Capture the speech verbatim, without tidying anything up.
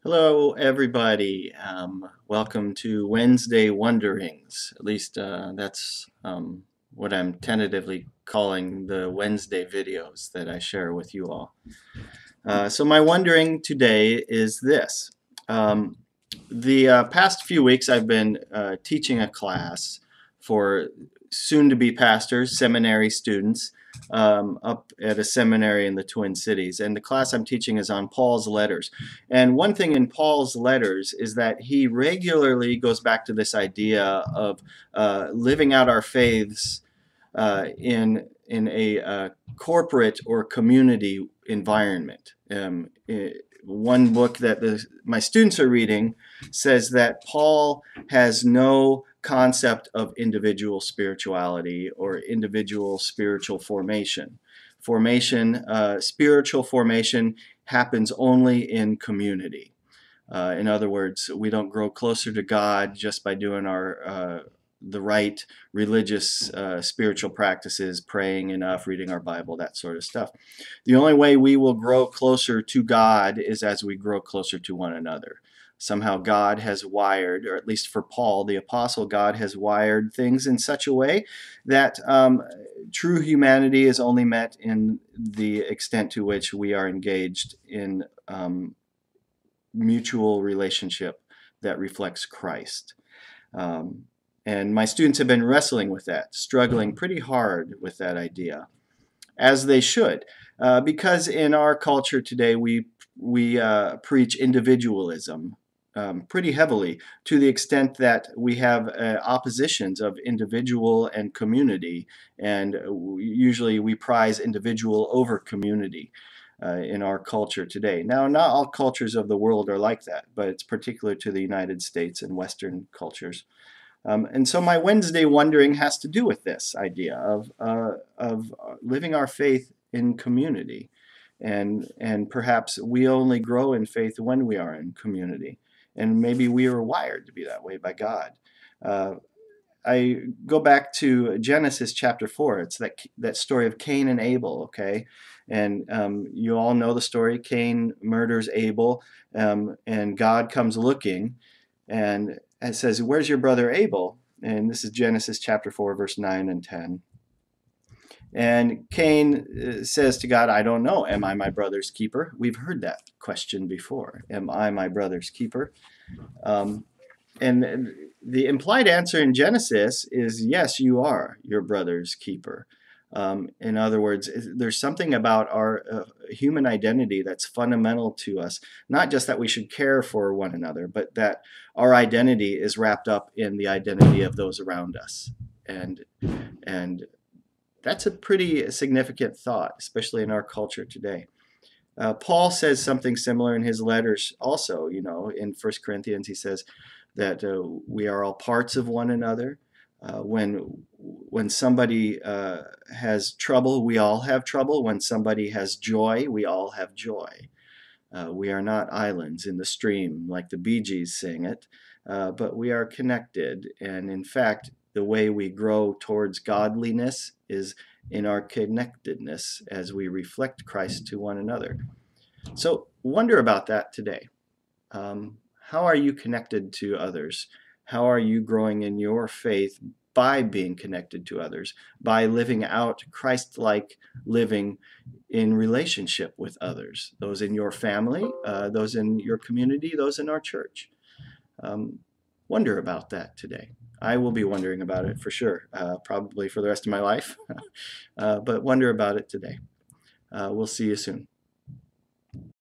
Hello, everybody. Um, welcome to Wednesday Wonderings. At least uh, that's um, what I'm tentatively calling the Wednesday videos that I share with you all. Uh, so my wondering today is this. Um, the uh, past few weeks I've been uh, teaching a class for soon-to-be pastors, seminary students, um, up at a seminary in the Twin Cities. And the class I'm teaching is on Paul's letters. And one thing in Paul's letters is that he regularly goes back to this idea of uh, living out our faiths uh, in in a uh, corporate or community environment. Um, it, one book that the, my students are reading says that Paul has no concept of individual spirituality or individual spiritual formation. Formation, uh, spiritual formation happens only in community. Uh, in other words, we don't grow closer to God just by doing our uh, the right religious uh, spiritual practices, praying enough, reading our Bible, that sort of stuff. The only way we will grow closer to God is as we grow closer to one another. Somehow God has wired, or at least for Paul, the apostle, God has wired things in such a way that um, true humanity is only met in the extent to which we are engaged in um, mutual relationship that reflects Christ. Um, and my students have been wrestling with that, struggling pretty hard with that idea, as they should, uh, because in our culture today we we uh, preach individualism um, pretty heavily, to the extent that we have uh, oppositions of individual and community, and usually we prize individual over community. Uh, in our culture today. Now, not all cultures of the world are like that, but it's particular to the United States and Western cultures. Um, and so my Wednesday wondering has to do with this idea of, uh, of living our faith in community. And, and perhaps we only grow in faith when we are in community. And maybe we are wired to be that way by God. Uh, I go back to Genesis chapter four. It's that that story of Cain and Abel, okay? And um, you all know the story. Cain murders Abel, um, and God comes looking, and it says, "Where's your brother Abel?" And this is Genesis chapter four, verse nine and ten. And Cain uh, says to God, "I don't know. Am I my brother's keeper?" We've heard that question before. Am I my brother's keeper? Um, and the implied answer in Genesis is yes, you are your brother's keeper. Um, in other words, there's something about our uh, human identity that's fundamental to us. Not just that we should care for one another, but that our identity is wrapped up in the identity of those around us. And, and that's a pretty significant thought, especially in our culture today. Uh, Paul says something similar in his letters also. You know, in First Corinthians he says that uh, we are all parts of one another. Uh, when when somebody uh, has trouble, we all have trouble. When somebody has joy, we all have joy. Uh, we are not islands in the stream like the Bee Gees sing it, uh, but we are connected. And in fact, the way we grow towards godliness is in our connectedness as we reflect Christ to one another. So wonder about that today. Um, how are you connected to others? How are you growing in your faith by being connected to others, by living out Christ-like living in relationship with others, those in your family, uh, those in your community, those in our church? Um, wonder about that today. I will be wondering about it for sure, uh, probably for the rest of my life, uh, but wonder about it today. Uh, we'll see you soon.